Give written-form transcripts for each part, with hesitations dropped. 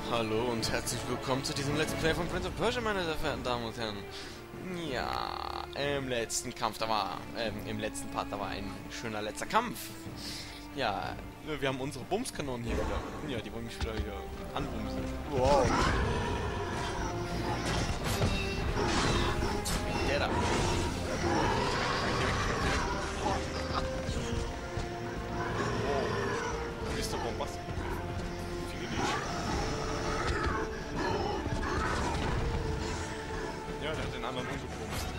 Hallo und herzlich willkommen zu diesem Let's Play von Prince of Persia, meine sehr verehrten Damen und Herren. Ja, im letzten Part, da war ein schöner letzter Kampf. Ja, wir haben unsere Bumskanonen hier wieder. Ja, die wollen mich wieder hier anbumsen. Wow. Der da. Wow. Mr. Bombast. Ja, der hat den anderen umgepumpt.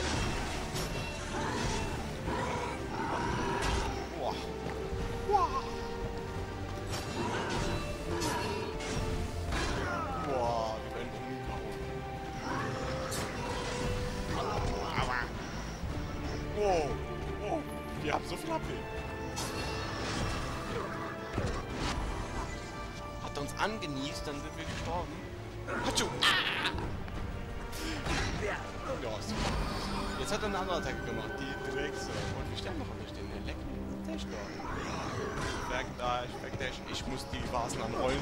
Boah. Boah. Boah, wir werden umgehauen. Wow. Wow. Wir haben so viel AP. Hat er uns angenießt, dann sind wir gestorben. Hatschu! Ah! Ja, jetzt hat er eine andere Attacke gemacht, die Drexe. Und wir sterben noch an der Stelle. Backdash. Ich muss die Vasen anrollen.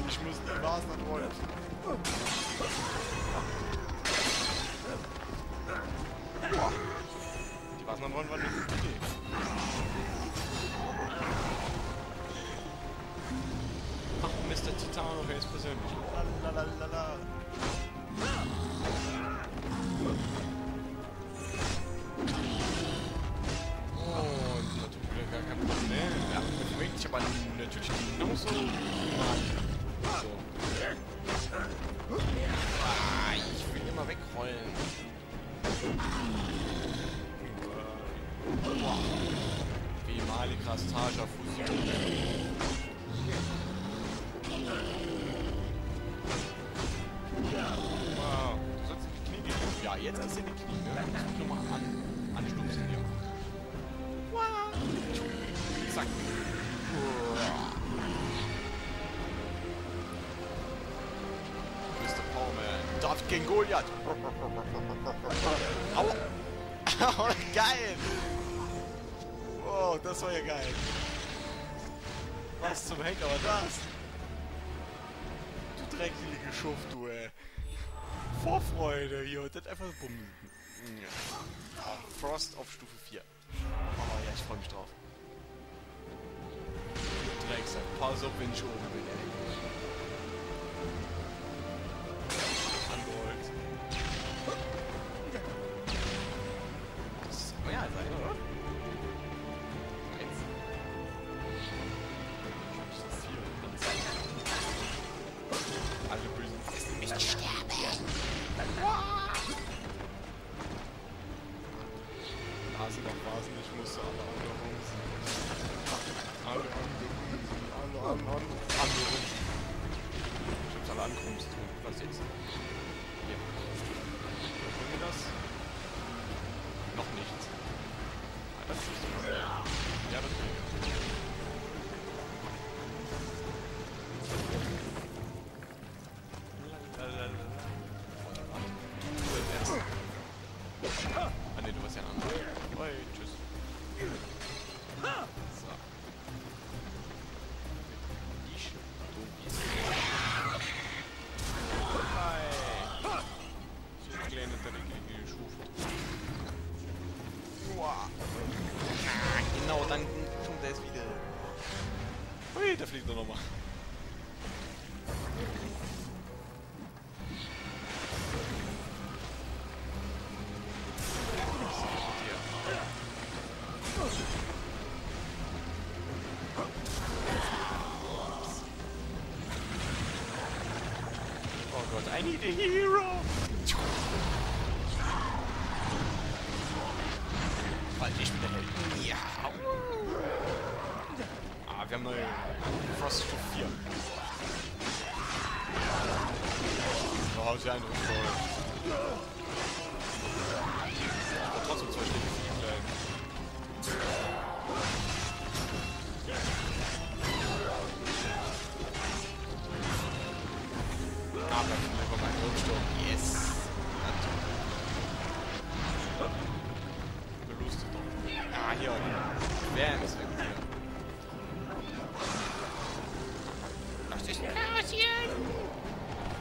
Boah. Die Vasen anrollen war eine gute Idee. Ach, Mr. Titano, wer ist persönlich? Lalalala. Und natürlich wieder gar kein Problem. Ja, bewegt sich aber natürlich genauso. So. Ah, ich will immer wegrollen. Boah. Wie Malikras Taja Fusion. Wow. Du sollst in die Knie gehen. Ja, jetzt ist in die Knie. Ne? Ich muss nur mal anstupsen hier. Wow. Zack. Mr. Powerman. David gegen Goliath. Aua. Oh, geil. Wow, das war ja geil. Was zum Henker war das? Du dreckige Schuft, du, ey. Vorfreude, hier. Das einfach bumm. Ja. Frost auf Stufe 4. Oh ja, ich freue mich drauf. Drecksack. Pass auf, wenn ich oben bin, ey. Angerollt. Das soll ja sein, oder? Alle bösen Fassen nicht sterben. Vasen, ich musste alle angerungen. Ich hab's alle angerumst. Was jetzt? Hier. Wollen wir das? Noch nichts. Ah, das ist nicht so. Ja, das will ich. Ah ne, du warst ja ein anderer. Oi, tschüss. So. Du bist. Hi. Ich kleine dreckige Schuft. Wow. Genau, dann kommt er jetzt wieder. Ui, da fliegt er nochmal. Oh Gott, I need a hero! Weil ich bin der Held. Ja! Ah, wir haben neue Frost Stufe 4. Da haut sie einen umgeholt. Aber trotzdem 2 Stücke fliegen bleiben. Aber ich bin über meinen Grundsturm. Yes! Belustet doch. Ah, hier. Wer ist weg hier? Was ist denn los hier?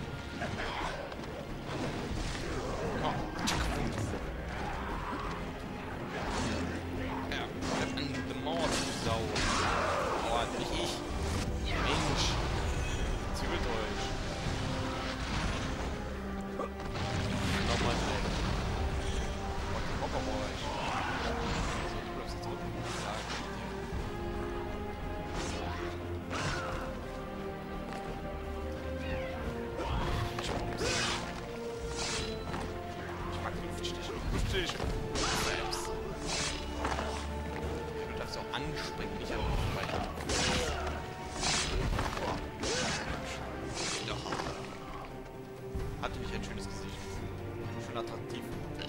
Oh, ja, bleib an der Mauer, du Sau. Aua, nicht ich. Mensch. Zügelt euch. Nochmal direkt. Bock auf euch. So, du bleibst jetzt unten. Ja, ich mag Luftstiche. Luftstiche. Selbst. Du darfst auch anspringen, nicht anspringen. Doch. Hatte nicht ein schönes Gesicht. Schön attraktiv.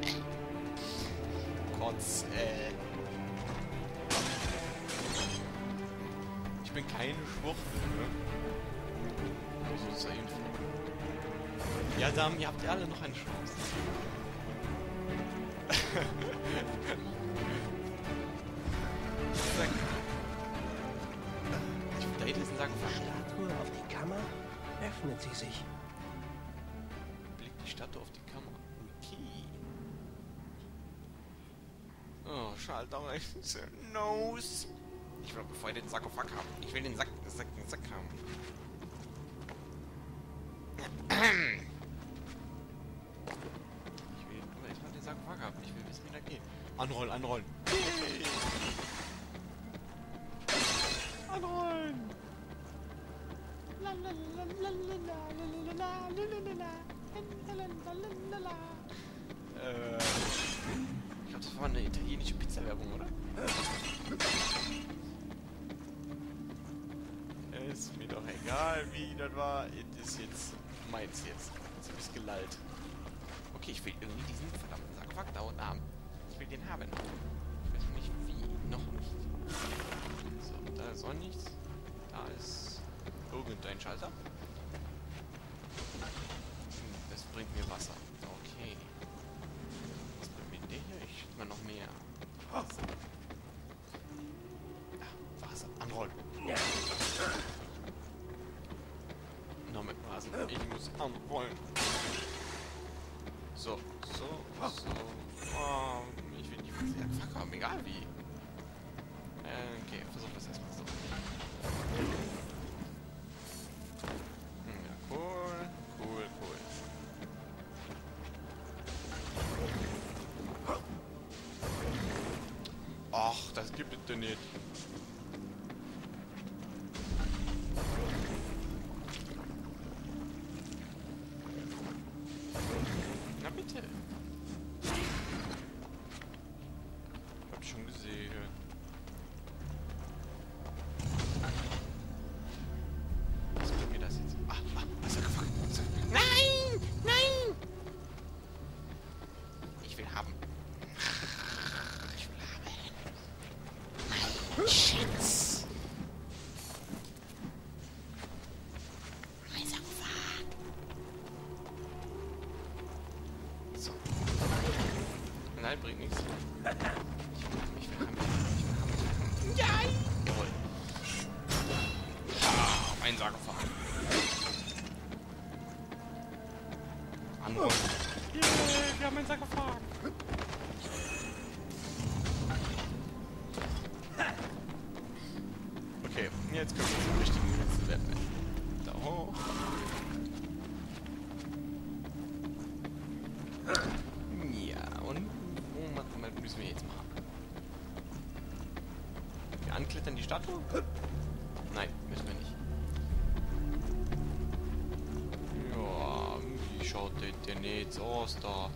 Kotz, Ich bin keine Schwuchtel, ne? So zur Info. Ja, Damen, ihr habt ja alle noch eine Chance. Da hinten ist ein Sarkophag. Statue auf die Kammer, öffnet sie sich. Blickt die Statue auf die Kammer. Okay. Oh, Schalter rechts. Nose. Ich will, bevor ich den Sarkophag habe. Ich will den Sack haben. Ich will aber erstmal den Sarkophag haben. Ich will wissen, wie das geht. Anrollen, anrollen. Anrollen. Ich glaube, das war eine italienische Pizza-Werbung, oder? Ist mir doch egal, wie das war. Es ist jetzt meins jetzt. Jetzt hab ich's gelallt. Okay, ich will irgendwie diesen verdammten Sarkophag da unten haben. Ich will den haben. Ich weiß noch nicht wie. Noch nicht. So, da ist auch nichts. Da ist irgendein Schalter. Das bringt mir Wasser. Okay. Was bringt mir der hier? Ich schicke mal noch mehr. Wasser. Ja, Wasser. Anrollen. Noch mit Rasen. Ich muss anrollen. So, so. Oh, ich will nicht was Fuck haben, egal wie. Okay, versuch das erstmal so. Ja, cool. Ach, das gibt es denn nicht. Na bitte. Ich hab schon gesehen. Was bringt mir das jetzt? Was hat gefangen? Nein! Nein! Ich will haben. Ich will haben. Mein Schatz. Mein Sarkophag. So. Nein, bringt nichts. Ich will haben. Ja! Jawohl. Ein Sarkophag. Anrollen. Yeah, wir haben einen Sarkophag. Okay, jetzt können wir zum richtigen Rätsel werden. Da hoch. Ja, und was müssen wir jetzt machen? Wir anklettern die Statue? Nein, müssen wir nicht. Ja, wie schaut denn jetzt aus da?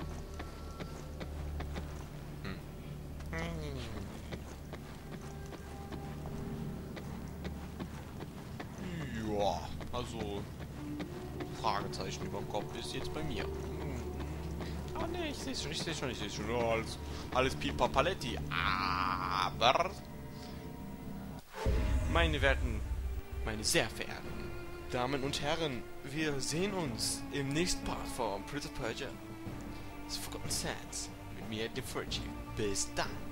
Ja, also Fragezeichen über dem Kopf ist jetzt bei mir. Oh ne, ich sehe schon. Oh, alles Pipa Paletti. Aber meine werten, meine sehr verehrten Damen und Herren, wir sehen uns im nächsten Part von Prince of Persia: The Forgotten Sands mit mir, dem Fergie. Bis dann.